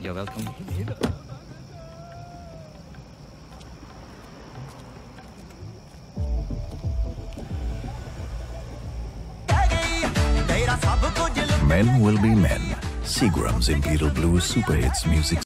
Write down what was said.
You're welcome. Men will be men. Seagram's Imperial Blue Super Hits Music